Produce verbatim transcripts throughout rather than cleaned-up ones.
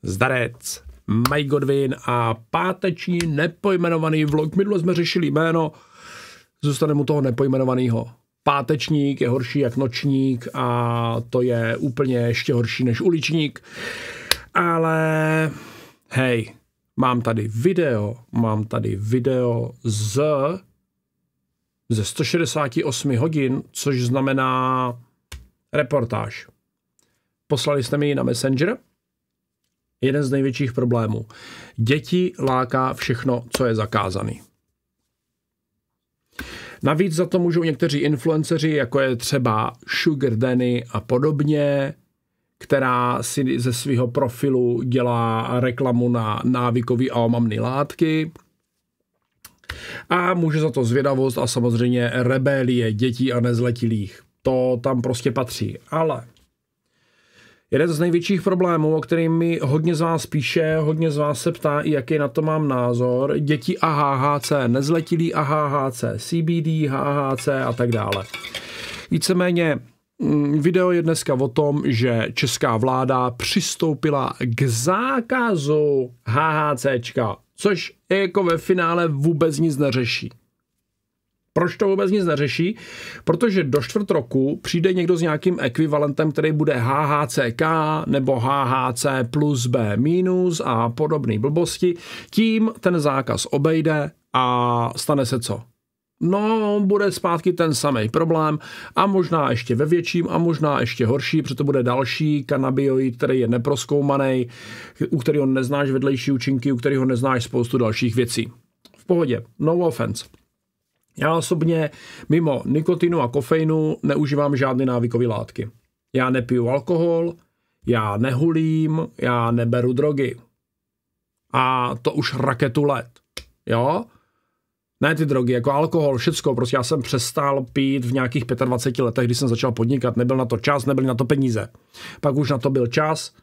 Zdarec, Mike Godwin a páteční nepojmenovaný vlog. Minule jsme řešili jméno, zůstane mu toho nepojmenovaného. Pátečník je horší jak nočník a to je úplně ještě horší než uličník. Ale hej, mám tady video, mám tady video z ze sto šedesát osm hodin, což znamená reportáž. Poslali jste mi ji na Messenger. Jeden z největších problémů. Děti láká všechno, co je zakázaný. Navíc za to můžou někteří influenceři, jako je třeba Sugar Danny a podobně, která si ze svého profilu dělá reklamu na návykový a omamné látky. A může za to zvědavost a samozřejmě rebelie dětí a nezletilých. To tam prostě patří. Ale jeden z největších problémů, o kterým mi hodně z vás píše, hodně z vás se ptá, i jaký na to mám názor, děti a H H C, nezletilí a H H C, C B D, H H C a tak dále. Víceméně video je dneska o tom, že česká vláda přistoupila k zákazu HHCčka, což je jako ve finále vůbec nic neřeší. Proč to vůbec nic neřeší? Protože do čtvrt roku přijde někdo s nějakým ekvivalentem, který bude H H C K nebo H H C plus B minus a podobné blbosti. Tím ten zákaz obejde a stane se co? No, bude zpátky ten samý problém a možná ještě ve větším a možná ještě horší, protože to bude další kanabioid, který je neprozkoumaný, u kterého neznáš vedlejší účinky, u kterého neznáš spoustu dalších věcí. V pohodě, no offense. Já osobně mimo nikotinu a kofeinu neužívám žádné návykové látky. Já nepiju alkohol, já nehulím, já neberu drogy. A to už raketu let. Jo? Ne ty drogy, jako alkohol, všecko. Prostě já jsem přestal pít v nějakých dvaceti pěti letech, když jsem začal podnikat. Nebyl na to čas, nebyly na to peníze. Pak už na to byl čas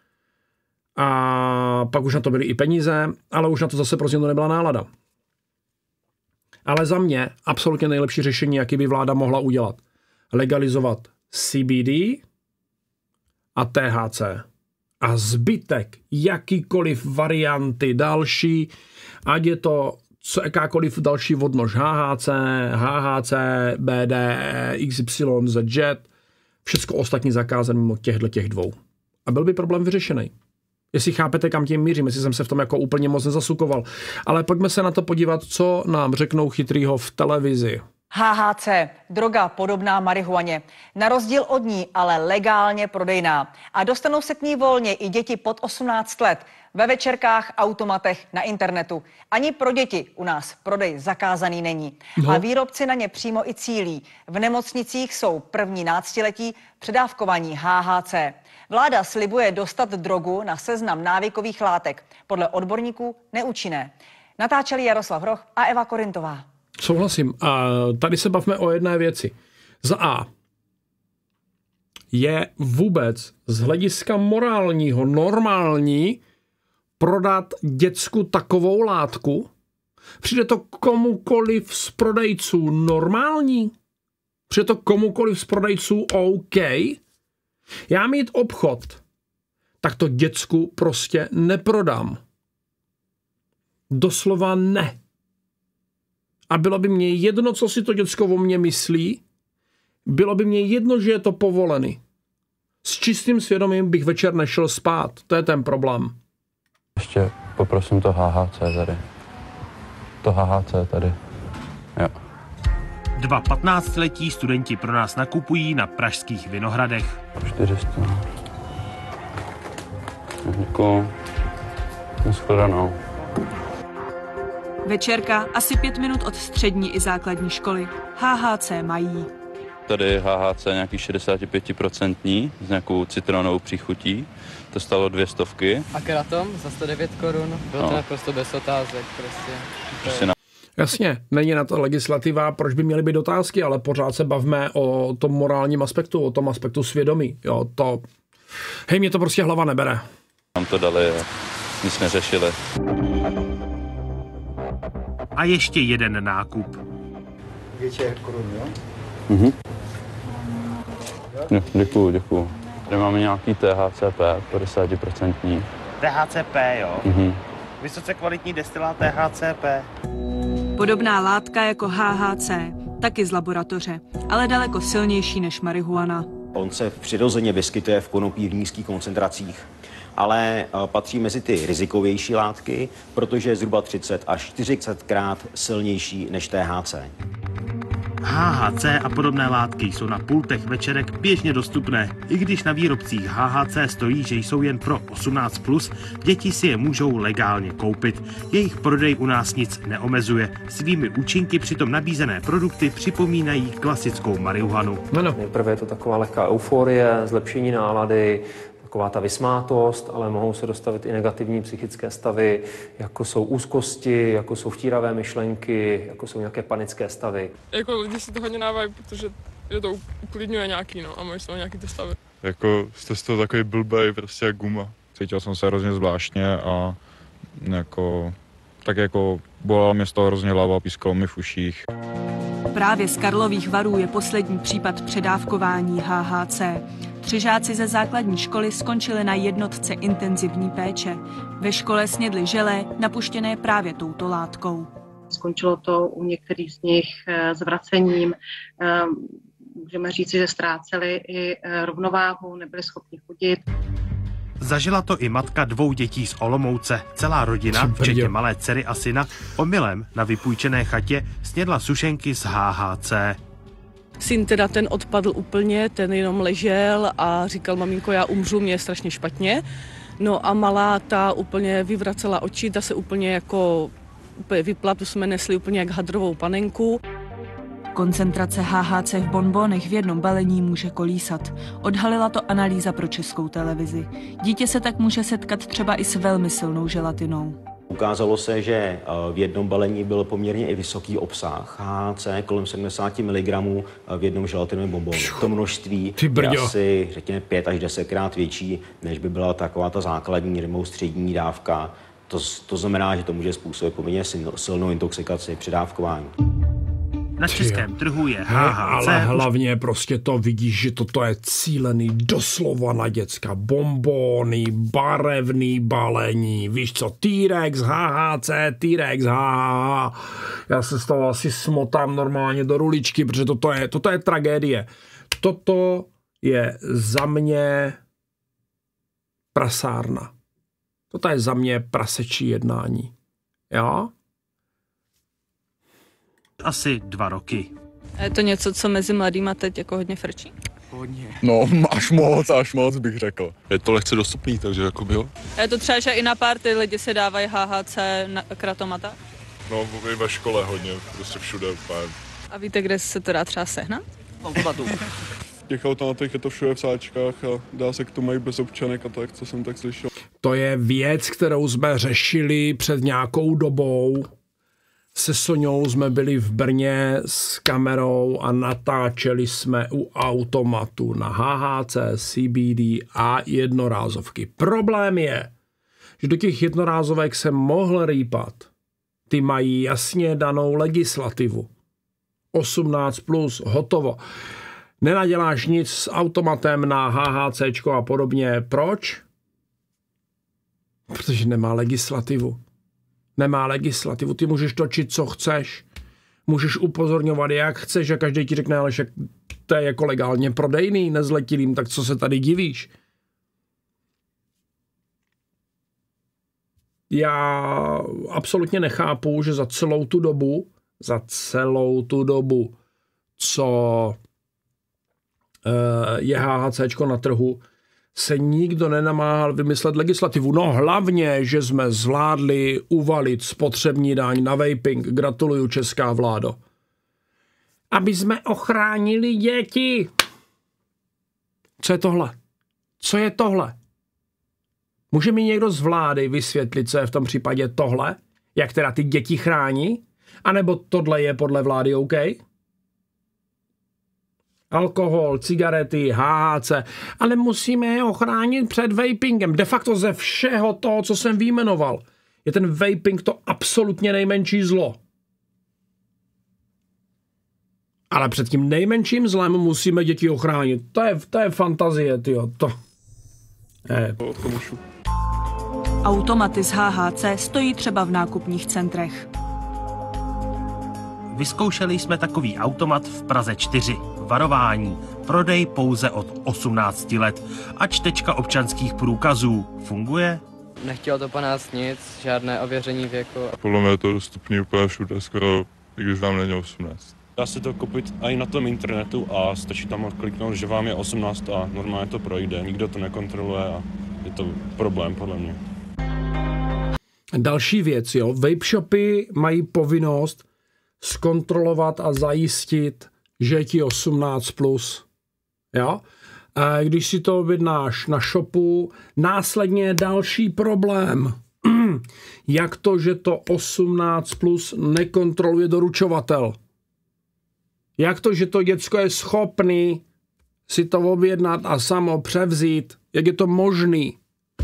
a pak už na to byly i peníze, ale už na to zase prostě nebyla nálada. Ale za mě absolutně nejlepší řešení, jaký by vláda mohla udělat. Legalizovat C B D a T H C. A zbytek, jakýkoliv varianty další, ať je to co, jakákoliv další odnož H H C, H H C, B D, X Y, Z, J, všechno ostatní zakázané mimo těchto těch dvou. A byl by problém vyřešený. Jestli chápete, kam tím mířím, jestli jsem se v tom jako úplně moc nezasukoval. Ale pojďme se na to podívat, co nám řeknou chytrýho v televizi. H H C, droga podobná marihuaně. Na rozdíl od ní, ale legálně prodejná. A dostanou se k ní volně i děti pod osmnáct let. Ve večerkách, automatech, na internetu. Ani pro děti u nás prodej zakázaný není. No. A výrobci na ně přímo i cílí. V nemocnicích jsou první náctiletí předávkovaní H H C. Vláda slibuje dostat drogu na seznam návykových látek. Podle odborníků neúčinné. Natáčeli Jaroslav Hroch a Eva Korintová. Souhlasím. A tady se bavíme o jedné věci. Za A. Je vůbec z hlediska morálního normální prodat děcku takovou látku? Přijde to komukoliv z prodejců normální? Přijde to komukoliv z prodejců OK? Já mít obchod, tak to děcku prostě neprodám. Doslova ne. A bylo by mě jedno, co si to děcko o mně myslí, bylo by mě jedno, že je to povolený. S čistým svědomím bych večer nešel spát. To je ten problém. Ještě poprosím to H H C tady. To H H C tady. Jo. Dva patnáctiletí studenti pro nás nakupují na pražských Vinohradech. čtyři sta. Děkuju. Nashledanou. Večerka asi pět minut od střední i základní školy. H H C mají. Tady H H C nějaký šedesát pět procent s nějakou citronovou příchutí. To stalo dvě stovky. A kratom za sto devět korun. Bylo no. to naprosto bez otázek. Prostě. prostě na... Jasně, není na to legislativa, proč by měly být otázky, ale pořád se bavíme o tom morálním aspektu, o tom aspektu svědomí. Jo, to... Hej, mě to prostě hlava nebere. Nám to dali a nic neřešili. A ještě jeden nákup. Větší korun, jo? Mhm. Jo, děkuju, děkuju. Tady máme nějaký T H C P, padesát procent. T H C P, jo? Mhm. Vysoce kvalitní destilát T H C P. Podobná látka jako H H C, taky z laboratoře, ale daleko silnější než marihuana. On se přirozeně vyskytuje v konopí v nízkých koncentracích, ale patří mezi ty rizikovější látky, protože je zhruba třicet až čtyřicet krát silnější než T H C. H H C a podobné látky jsou na pultech večerek běžně dostupné. I když na výrobcích H H C stojí, že jsou jen pro osmnáct plus, děti si je můžou legálně koupit. Jejich prodej u nás nic neomezuje. Svými účinky přitom nabízené produkty připomínají klasickou marihuanu. No, no. Nejprve je to taková lehká euforie, zlepšení nálady, taková ta vysmátost, ale mohou se dostavit i negativní psychické stavy, jako jsou úzkosti, jako jsou vtíravé myšlenky, jako jsou nějaké panické stavy. Jako lidi si to hodně dávají, protože je to uklidňuje nějaký, no, a máš to nějaký ty stavy. Jako jste z toho takový blbej, prostě jak guma. Cítil jsem se hrozně zvláštně a jako, tak jako bolala mě z toho hrozně hlava, pískalo mi v uších. Právě z Karlových Varů je poslední případ předávkování H H C. Tři žáci ze základní školy skončili na jednotce intenzivní péče. Ve škole snědli želé, napuštěné právě touto látkou. Skončilo to u některých z nich zvracením. Můžeme říci, že ztráceli i rovnováhu, nebyli schopni chodit. Zažila to i matka dvou dětí z Olomouce. Celá rodina, včetně malé dcery a syna, omylem na vypůjčené chatě snědla sušenky z H H C. Syn teda ten odpadl úplně, ten jenom ležel a říkal, maminko, já umřu, mě je strašně špatně. No a malá ta úplně vyvracela oči, ta se úplně jako úplně vypla, to jsme nesli úplně jak hadrovou panenku. Koncentrace H H C v bonbonech v jednom balení může kolísat. Odhalila to analýza pro Českou televizi. Dítě se tak může setkat třeba i s velmi silnou želatinou. Ukázalo se, že v jednom balení byl poměrně i vysoký obsah H H C, kolem sedmdesát miligramů v jednom želatinovém bonbonu. To množství je asi, řekněme, pět až desetkrát větší, než by byla taková ta základní nebo střední dávka. To, to znamená, že to může způsobit poměrně silnou intoxikaci při dávkování. Na českém trhu je H H C. Ale hlavně prostě to vidíš, že toto je cílený doslova na děcka. Bombony, barevný balení, víš co, T-Rex, H H C, T-Rex, H H H. Já se z toho asi smotám normálně do ruličky, protože toto je, toto je tragédie. Toto je za mě prasárna. Toto je za mě prasečí jednání. Jo? Asi dva roky. Je to něco, co mezi mladýma teď jako hodně frčí? Hodně. No, až moc, až moc bych řekl. Je to lehce dostupný, takže jako bylo. Je to třeba, že i na party lidi si dávají H H C na kratomata? No, i ve škole hodně, prostě všude úplně. A víte, kde se to dá třeba sehnat? V těch automatech je to všude v sáčkách a dá se k tomu i bez občanek a tak, co jsem tak slyšel. To je věc, kterou jsme řešili před nějakou dobou. Se Soňou jsme byli v Brně s kamerou a natáčeli jsme u automatu na H H C, C B D a jednorázovky. Problém je, že do těch jednorázovek se mohl rýpat. Ty mají jasně danou legislativu. osmnáct plus, hotovo. Nenaděláš nic s automatem na H H C a podobně. Proč? Protože nemá legislativu. Nemá legislativu, ty můžeš točit, co chceš, můžeš upozorňovat, jak chceš a každý ti řekne, ale však to je jako legálně prodejný nezletilým, tak co se tady divíš? Já absolutně nechápu, že za celou tu dobu, za celou tu dobu, co je H H C na trhu, se nikdo nenamáhal vymyslet legislativu. No hlavně, že jsme zvládli uvalit spotřební daň na vaping. Gratuluju, česká vládo. Aby jsme ochránili děti. Co je tohle? Co je tohle? Může mi někdo z vlády vysvětlit, co je v tom případě tohle? Jak teda ty děti chrání? A nebo tohle je podle vlády OK? Alkohol, cigarety, H H C, ale musíme je ochránit před vapingem. De facto ze všeho toho, co jsem vyjmenoval, je ten vaping to absolutně nejmenší zlo. Ale před tím nejmenším zlem musíme děti ochránit. To je, to je fantazie, tyjo. To je... Automaty z H H C stojí třeba v nákupních centrech. Vyzkoušeli jsme takový automat v Praze čtyři. Varování. Prodej pouze od osmnácti let. A čtečka občanských průkazů. Funguje? Nechtělo to po nás nic, žádné ověření věku. Podle mě je to dostupný úplně všude, skoro, i když vám není osmnáct. Dá se to koupit i na tom internetu a stačí tam kliknout, že vám je osmnáct a normálně to projde. Nikdo to nekontroluje a je to problém podle mě. Další věc, jo. Vape shopy mají povinnost zkontrolovat a zajistit, že je ti osmnáct plus. Jo? A když si to objednáš na shopu, následně je další problém. Jak to, že to osmnáct plus nekontroluje doručovatel? Jak to, že to děcko je schopný si to objednat a samo převzít? Jak je to možný?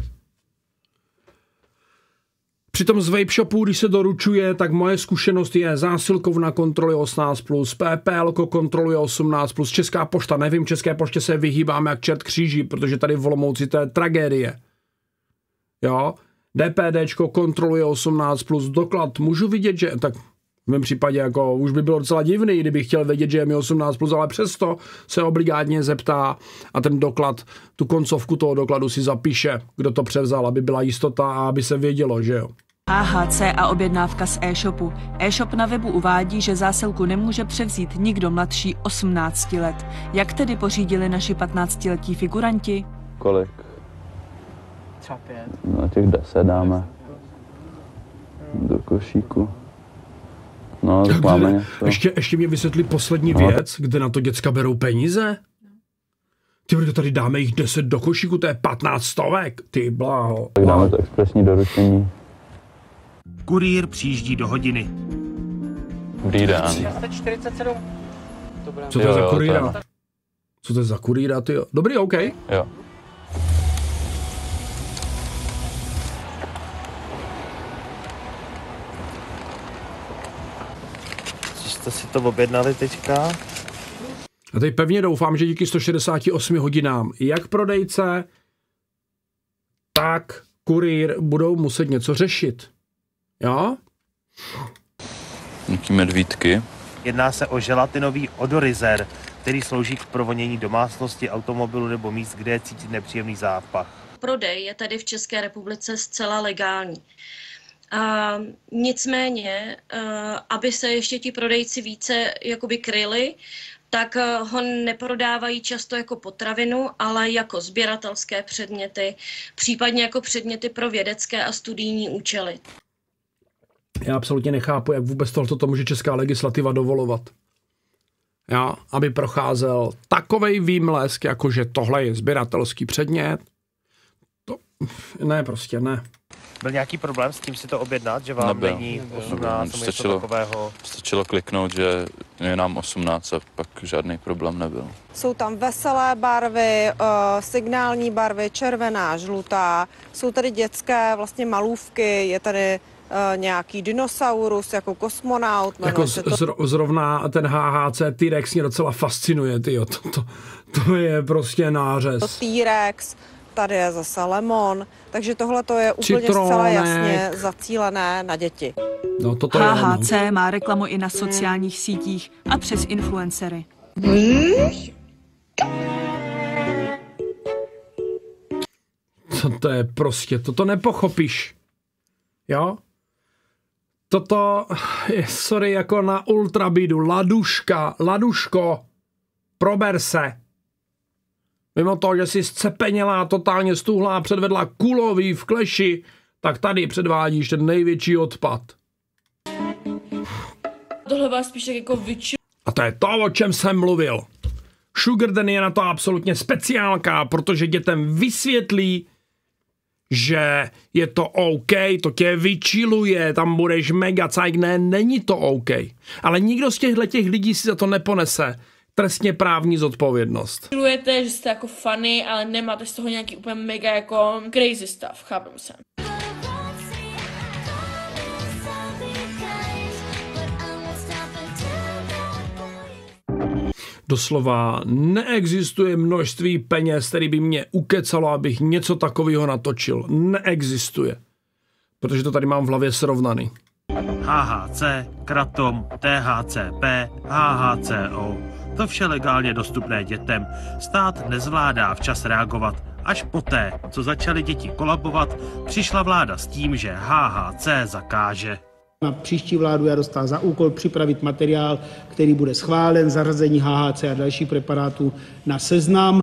Přitom z vape shopu, když se doručuje, tak moje zkušenost je zásilkovna kontroluje osmnáct plus, P P L kontroluje osmnáct plus, Česká pošta, nevím, České poště se vyhýbáme jak čert kříží, protože tady v Olomouci to je tragédie. Jo, DPDčko kontroluje osmnáct plus, doklad můžu vidět, že, tak v mém případě jako už by bylo docela divný, kdybych chtěl vědět, že je mi osmnáct plus, ale přesto se obligátně zeptá a ten doklad, tu koncovku toho dokladu si zapíše, kdo to převzal, aby byla jistota a aby se vědělo, že jo. H H C a objednávka z e-shopu. E-shop na webu uvádí, že zásilku nemůže převzít nikdo mladší osmnácti let. Jak tedy pořídili naši patnáctiletí figuranti? Kolik? Třeba pět. No těch deset dáme do košíku. No, tak máme něco. Ještě, ještě mě vysvětli poslední no. věc, kde na to děcka berou peníze. Ty brdo, tady dáme jich deset do košíku, to je patnáct stovek. Ty bláho. Tak dáme to expresní doručení. Kurýr přijíždí do hodiny. Dobrý den. šest čtyřicet sedm. Co to je za kurýra? Co to je za kurýra, ty jo? Dobrý, OK. Jo. Jste si to objednali teďka? A teď pevně doufám, že díky sto šedesáti osmi hodinám jak prodejce, tak kurýr budou muset něco řešit. Jo? Nějaký medvídky. Jedná se o želatinový odorizér, který slouží k provonění domácnosti, automobilu nebo míst, kde je cítit nepříjemný zápach. Prodej je tady v České republice zcela legální. A nicméně, aby se ještě ti prodejci více jakoby kryli, tak ho neprodávají často jako potravinu, ale jako sběratelské předměty, případně jako předměty pro vědecké a studijní účely. Já absolutně nechápu, jak vůbec tohleto to může česká legislativa dovolovat. Já, aby procházel takovej výmlesk, jakože tohle je sběratelský předmět. To, ne, prostě ne. Byl nějaký problém s tím si to objednat, že vám nebyl, není osmnáct nebo něco takového? Stačilo kliknout, že je nám osmnáct a pak žádný problém nebyl. Jsou tam veselé barvy, uh, signální barvy, červená, žlutá, jsou tady dětské vlastně malůvky, je tady uh, nějaký dinosaurus jako kosmonaut. Jako to... Zrovna ten H H C T-Rex mě docela fascinuje, tyjo. To, to, to je prostě nářez. T-Rex. Tady je zase lemon, takže tohle to je úplně Citronek. Zcela jasně zacílené na děti. No, toto H H C je, no. Má reklamu i na sociálních sítích a přes influencery. Co to je prostě, toto nepochopíš. Jo? Toto je, sorry, jako na ultrabidu, laduška, laduško, prober se. Mimo toho, že jsi zcepenělá, totálně stuhlá, předvedla kulový v kleši, tak tady předvádíš ten největší odpad. Tohle vás spíš tak jako vyčil. A to je to, o čem jsem mluvil. Sugar Daddy je na to absolutně speciálka, protože dětem vysvětlí, že je to OK, to tě vyčiluje, tam budeš mega cajk, ne, není to OK. Ale nikdo z těchto těch lidí si za to neponese trestně právní zodpovědnost. Milujete, že jste jako funny, ale nemáte z toho nějaký úplně mega jako crazy stuff, chápem se. Doslova neexistuje množství peněz, který by mě ukecalo, abych něco takového natočil. Neexistuje. Protože to tady mám v hlavě srovnaný. H H C, kratom, T H C P, H H C O. To vše legálně dostupné dětem. Stát nezvládá včas reagovat. Až poté, co začaly děti kolabovat, přišla vláda s tím, že H H C zakáže. Na příští vládu já dostal za úkol připravit materiál, který bude schválen, zařazení H H C a dalších preparátů na seznam.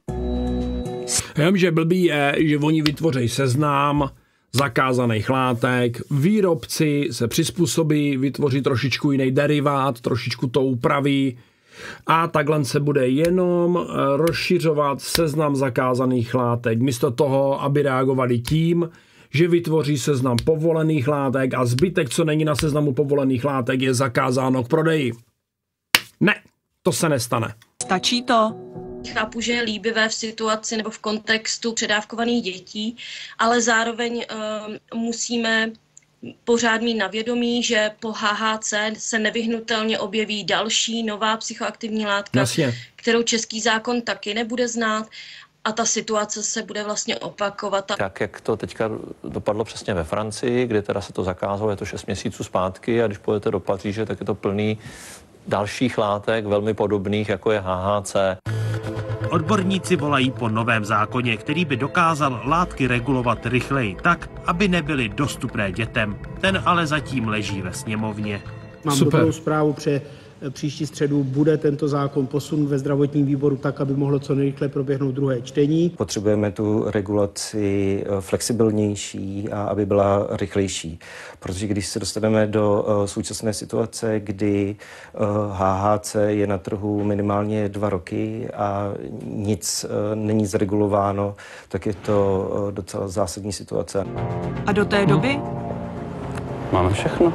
Já vím, že blbý je, že oni vytvoří seznam zakázaných látek, výrobci se přizpůsobí, vytvoří trošičku jiný derivát, trošičku to upraví a takhle se bude jenom rozšiřovat seznam zakázaných látek. Místo toho, aby reagovali tím, že vytvoří seznam povolených látek a zbytek, co není na seznamu povolených látek, je zakázáno k prodeji. Ne, to se nestane. Stačí to? Chápu, že je líbivé v situaci nebo v kontextu předávkovaných dětí, ale zároveň uh, musíme pořád mít na vědomí, že po H H C se nevyhnutelně objeví další nová psychoaktivní látka, Jasně. kterou český zákon taky nebude znát a ta situace se bude vlastně opakovat. Tak, jak to teďka dopadlo přesně ve Francii, kde teda se to zakázalo, je to šest měsíců zpátky a když půjdete do Paříže, tak je to plný dalších látek, velmi podobných, jako je H H C. Odborníci volají po novém zákoně, který by dokázal látky regulovat rychleji tak, aby nebyly dostupné dětem. Ten ale zatím leží ve sněmovně. Mám Super. dobrou zprávu, pře příští středu bude tento zákon posunut ve zdravotním výboru tak, aby mohlo co nejrychleji proběhnout druhé čtení. Potřebujeme tu regulaci flexibilnější a aby byla rychlejší. Protože když se dostaneme do současné situace, kdy H H C je na trhu minimálně dva roky a nic není zregulováno, tak je to docela zásadní situace. A do té doby? Máme všechno.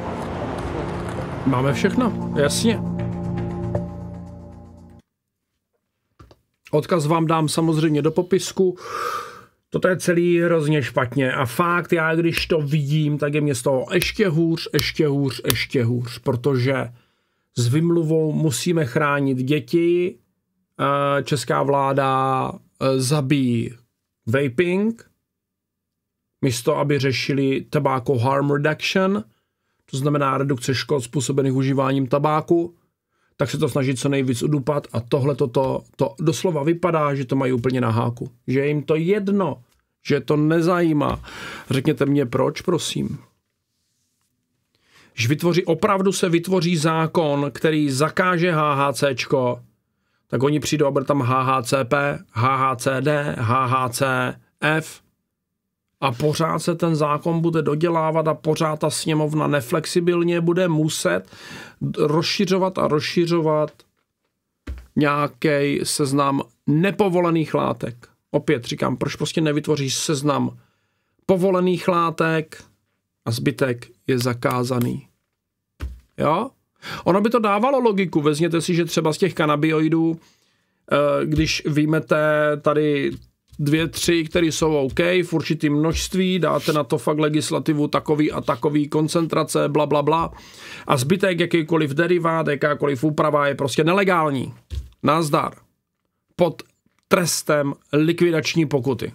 Máme všechno, jasně. Odkaz vám dám samozřejmě do popisku. Toto je celý hrozně špatně a fakt já, když to vidím, tak je mě z toho ještě hůř, ještě hůř, ještě hůř, protože s vymluvou musíme chránit děti. Česká vláda zabíjí vaping, místo aby řešili tobacco harm reduction, to znamená redukce škod způsobených užíváním tabáku, tak se to snaží co nejvíc udupat a tohle toto to doslova vypadá, že to mají úplně na háku. Že je jim to jedno, že to nezajímá. Řekněte mě proč, prosím. Když vytvoří, opravdu se vytvoří zákon, který zakáže HHCčko, tak oni přijdou a bude tam H H C P, H H C D, H H C F a pořád se ten zákon bude dodělávat a pořád ta sněmovna neflexibilně bude muset rozšiřovat a rozšiřovat nějaký seznam nepovolených látek. Opět říkám, proč prostě nevytvoří seznam povolených látek a zbytek je zakázaný. Jo? Ono by to dávalo logiku. Vezměte si, že třeba z těch kanabioidů, když vyjmete tady dvě, tři, které jsou OK v určitém množství, dáte na to fakt legislativu takový a takový koncentrace, bla, bla, bla. A zbytek, jakýkoliv derivát, jakákoliv úprava je prostě nelegální. Nazdar. Pod trestem likvidační pokuty.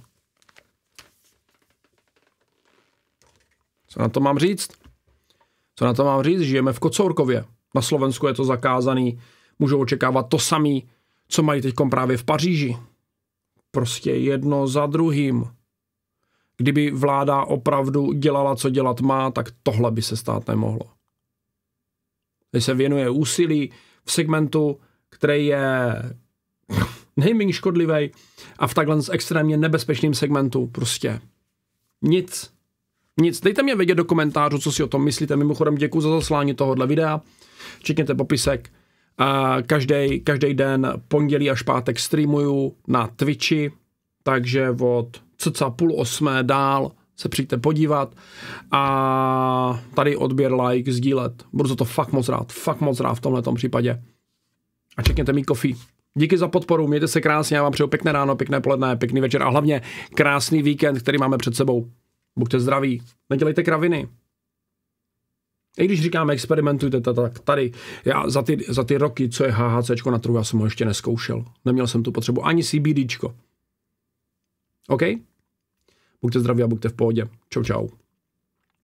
Co na to mám říct? Co na to mám říct? Žijeme v Kocourkově. Na Slovensku je to zakázaný. Můžou očekávat to samý, co mají teď právě v Paříži. Prostě jedno za druhým. Kdyby vláda opravdu dělala, co dělat má, tak tohle by se stát nemohlo. Když se věnuje úsilí v segmentu, který je nejméně škodlivý a v takhle extrémně nebezpečným segmentu prostě nic. Nic. Dejte mě vědět do komentářů, co si o tom myslíte. Mimochodem děkuji za zaslání tohohle videa. Čekněte popisek. Každý, každý den pondělí až pátek streamuju na Twitchi, takže od cca půl osmé dál se přijďte podívat a tady odběr, like, sdílet. Budu za to fakt moc rád, fakt moc rád v tomhletom případě. A čekněte mý coffee. Díky za podporu, mějte se krásně, já vám přeju pěkné ráno, pěkné poledne, pěkný večer a hlavně krásný víkend, který máme před sebou. Buďte zdraví, nedělejte kraviny. I když říkáme experimentujte, tak tady, já za ty, za ty roky, co je HHCčko na trhu, já jsem ho ještě neskoušel. Neměl jsem tu potřebu, ani CBDčko. OK? Buďte zdraví a buďte v pohodě. Čau, čau.